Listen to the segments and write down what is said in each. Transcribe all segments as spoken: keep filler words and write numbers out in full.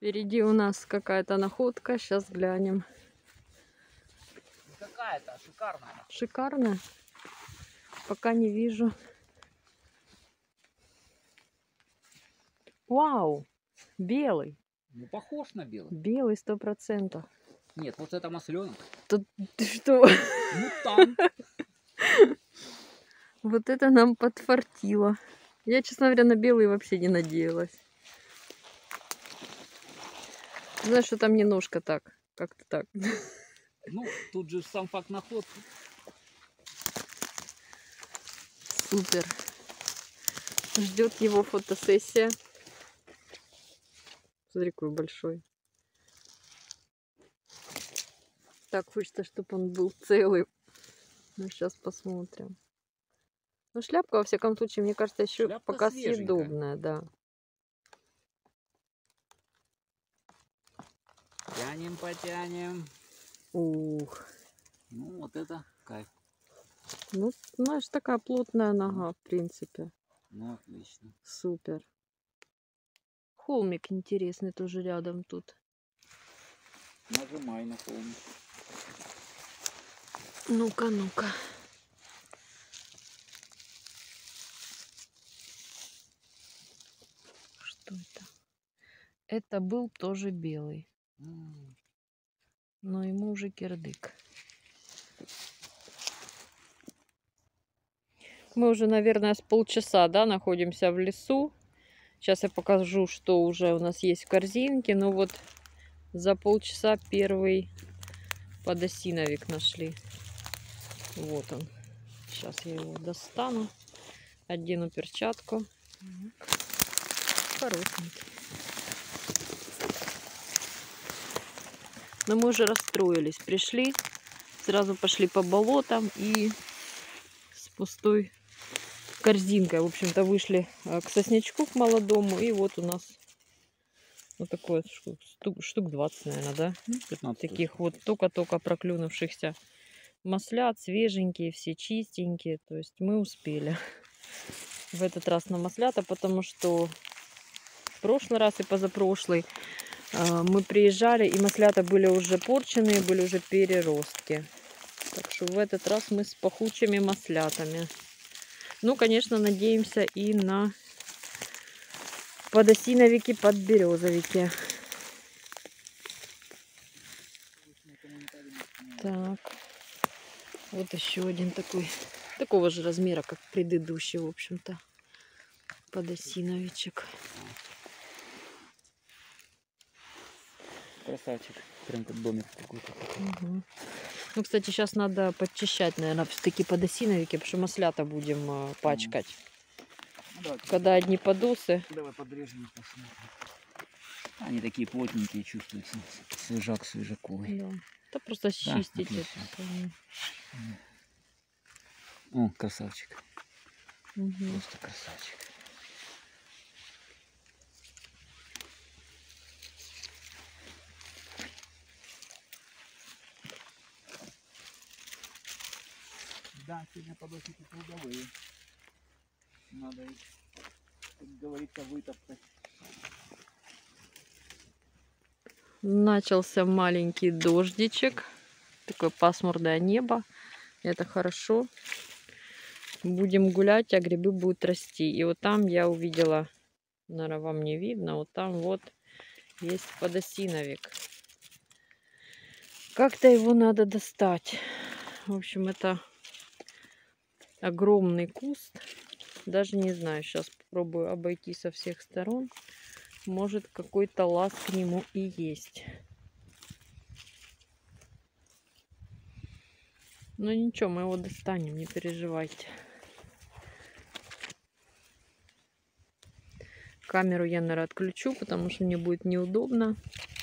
Впереди у нас какая-то находка. Сейчас глянем. Какая-то шикарная. Шикарная? Пока не вижу. Вау! Белый. Ну, похож на белый. Белый сто процентов. Нет, вот это масленок. Тут ты что? Мутант. Вот это нам подфартило. Я, честно говоря, на белый вообще не надеялась. Знаешь, что там немножко так. Как-то так. Ну, тут же сам факт находки. Супер. Ждет его фотосессия. Смотри, какой большой. Так хочется, чтобы он был целый. Ну, сейчас посмотрим. Ну, шляпка, во всяком случае, мне кажется, еще Шляпка пока свеженькая. съедобная, да. Тянем, потянем. Ух. Ну, вот это кайф. Ну, знаешь, такая плотная нога, в принципе. Ну, отлично. Супер. Холмик интересный тоже рядом тут. Нажимай на холмик. Ну-ка, ну-ка. Что это? Это был тоже белый. М. Но ему уже кирдык. Мы уже, наверное, с полчаса, да, находимся в лесу. Сейчас я покажу, что уже у нас есть в корзинке. Но вот за полчаса первый подосиновик нашли. Вот он. Сейчас я его достану. Одену перчатку. Хорошенький. Но мы уже расстроились. Пришли, сразу пошли по болотам и с пустой корзинкой. В общем-то, вышли к соснячку, к молодому. И вот у нас вот такое штук, штук двадцать, наверное, да? пятнадцать. Таких вот только-только проклюнувшихся маслят, свеженькие, все чистенькие. То есть мы успели в этот раз на маслята, потому что в прошлый раз и позапрошлый мы приезжали, и маслята были уже порченые, были уже переростки. Так что в этот раз мы с пахучими маслятами. Ну, конечно, надеемся и на подосиновики, подберезовики. Так. Вот еще один такой. Такого же размера, как предыдущий, в общем-то. Подосиновичек. Красавчик. Прям как домик какой-то. Угу. Ну, кстати, сейчас надо подчищать, наверное, все-таки подосиновики, потому что маслята будем э, пачкать. Ну, давай, когда одни подосы. Давай подрежем и посмотрим. Они такие плотненькие, чувствуются. Свежак свежаковый. Да. Да просто чистить да, это. О, красавчик. Угу. Просто красавчик. Да, сегодня подосики трудовые. Надо их, как говорится, вытоптать. Начался маленький дождичек. Такое пасмурное небо. Это хорошо. Будем гулять, а грибы будут расти. И вот там я увидела, наверное, вам не видно, вот там вот есть подосиновик. Как-то его надо достать. В общем, это огромный куст. Даже не знаю, сейчас попробую обойти со всех сторон. Может, какой-то лаз к нему и есть. Но ничего, мы его достанем, не переживайте. Камеру я, наверное, отключу, потому что мне будет неудобно.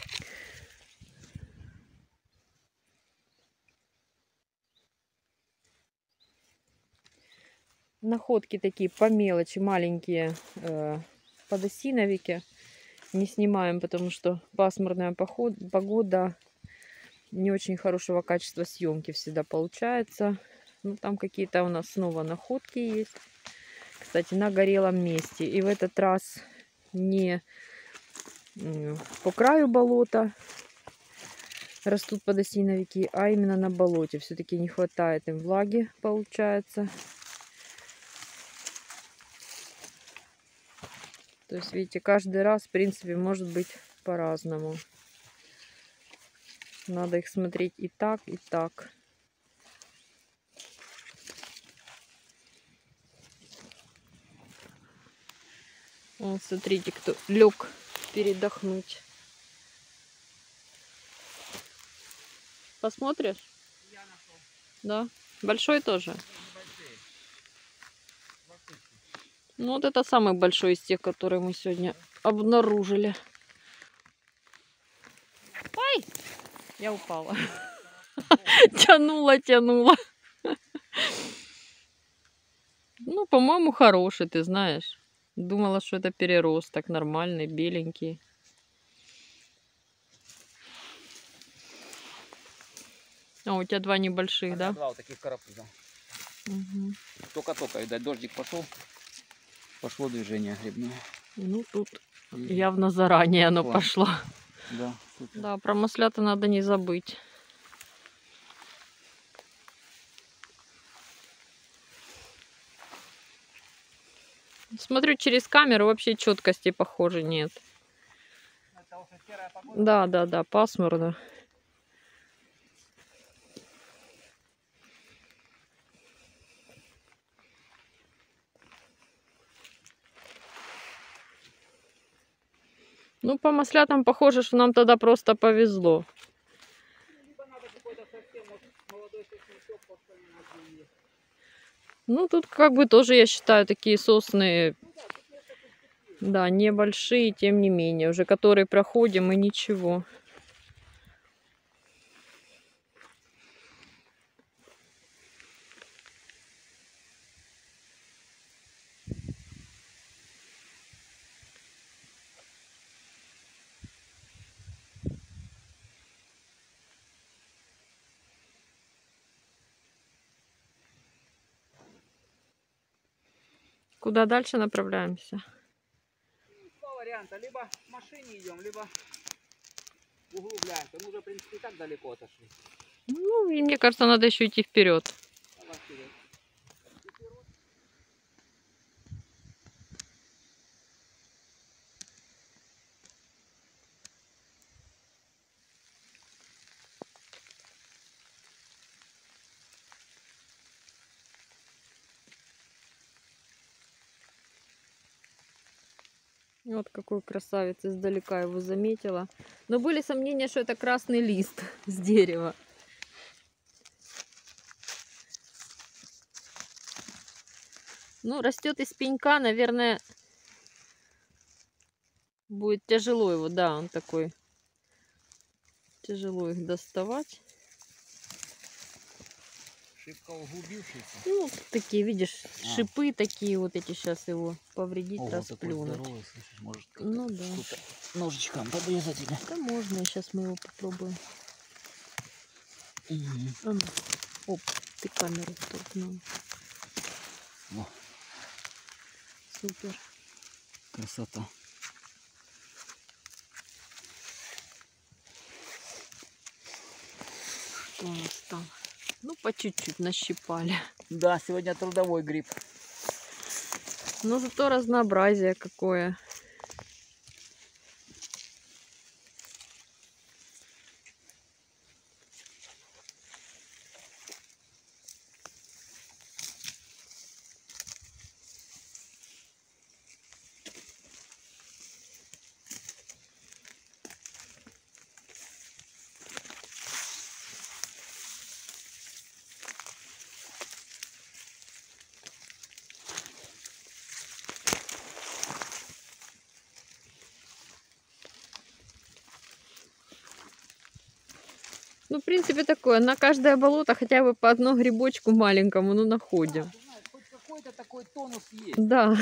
Находки такие по мелочи, маленькие э, подосиновики. Не снимаем, потому что пасмурная погода, не очень хорошего качества съемки всегда получается. Ну, там какие-то у нас снова находки есть. Кстати, на горелом месте. И в этот раз не по краю болота растут подосиновики, а именно на болоте. Все-таки не хватает им влаги, получается. То есть, видите, каждый раз, в принципе, может быть по-разному. Надо их смотреть и так, и так. Вот, смотрите, кто лег передохнуть. Посмотришь? Я нашел. Да. Большой тоже? Небольшие. Ну, вот это самый большой из тех, которые мы сегодня обнаружили. Ой! Я упала. Тянула, тянула. Ну, по-моему, хороший, ты знаешь. Думала, что это переросток нормальный, беленький. А, у тебя два небольших, А да? два вот таких карапуза. Угу. Только-только, видать, дождик пошел. Пошло движение грибное. Ну, тут И... явно заранее оно Класс. пошло. Да, супер. Да, про маслята надо не забыть. Смотрю через камеру, вообще четкости, похоже, нет. Это уже серая погода. Да, да, да, пасмурно. Ну, по маслятам похоже, что нам тогда просто повезло. Либо надо какой-то совсем вот, молодой сосничок поставить. Ну, тут как бы тоже, я считаю, такие сосны, да, небольшие, тем не менее, уже которые проходим и ничего. Куда дальше направляемся? Два варианта. Либо в машине идем, либо углубляемся. Мы уже, в принципе, и так далеко отошли. Ну, и мне кажется, надо еще идти вперед. Давай вперед. Вот какой красавец, издалека его заметила. Но были сомнения, что это красный лист с дерева. Ну, растет из пенька, наверное, будет тяжело его, да, он такой, тяжело их доставать. Шибко углубившийся. Ну, такие, видишь, А. шипы такие, вот эти сейчас его повредить, Ого, расплюнуть. такой здоровый, слышишь, может Ну да. ножичком подрезать или... Да можно, сейчас мы его попробуем. Угу. А ну, оп, ты камеру втолкнул. Во. Супер. Красота. Что у нас там? Ну, по чуть-чуть нащипали. Да, сегодня трудовой гриб. Но зато разнообразие какое. Ну, в принципе, такое. На каждое болото хотя бы по одному грибочку маленькому, ну, находим. Да, ты знаешь, хоть какой-то такой тонус есть. Да.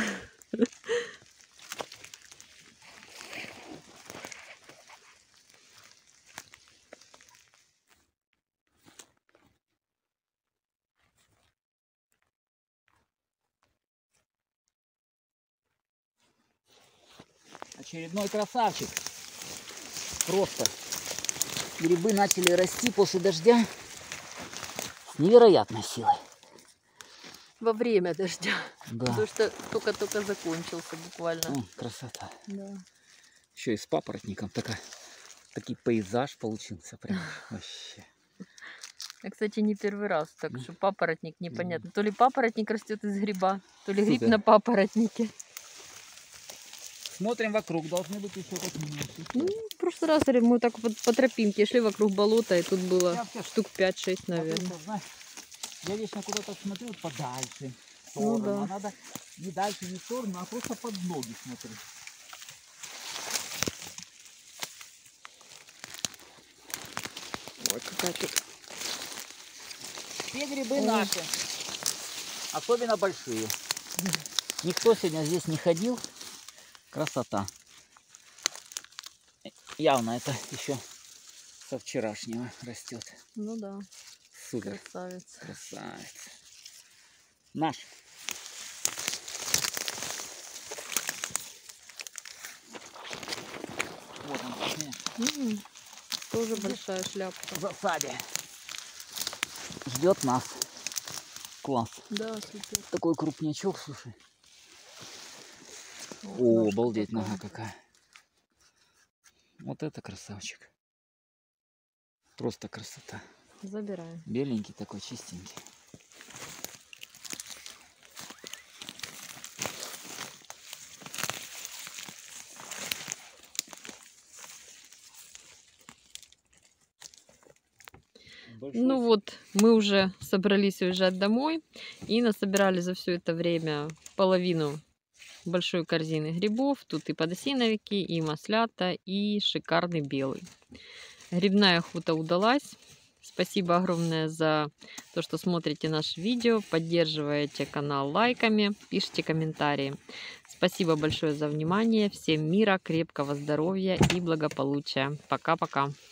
Очередной красавчик. просто. Грибы начали расти после дождя с невероятной силой. Во время дождя. Да. Потому что только-только закончился буквально. О, красота. Да. Еще и с папоротником такая, такой пейзаж получился прям вообще. Я, кстати, не первый раз, так Да. что папоротник непонятно. То ли папоротник растет из гриба, то ли гриб Супер. на папоротнике. Смотрим вокруг, должны быть еще какие-нибудь. Ну, в прошлый раз говорю, мы так вот по тропинке шли вокруг болота, и тут было Я вообще штук пять-шесть, наверное. смотрю, знаешь, я вечно куда-то смотрю вот подальше. В Ну сторону. да. А надо не дальше, не в сторону, а просто под ноги смотреть. Ой, какая тут. Все грибы Ой. наши, особенно большие. Никто сегодня здесь не ходил. Красота. Явно это еще со вчерашнего растет. Ну да, Супер. красавец. Красавец. Наш. Вот он, посмотри, М, Тоже большая шляпка. в засаде. Ждет нас. Класс. Да, супер. Такой крупнячок, слушай. Вот О, ножка обалдеть, какая. нога какая. Вот это красавчик. Просто красота. Забираем. Беленький такой, чистенький. Большой Ну вот, мы уже собрались уезжать домой и насобирали за все это время половину большой корзины грибов. Тут и подосиновики, и маслята, и шикарный белый. Грибная охота удалась. Спасибо огромное за то, что смотрите наши видео, поддерживаете канал лайками, пишите комментарии. Спасибо большое за внимание. Всем мира, крепкого здоровья и благополучия. Пока-пока.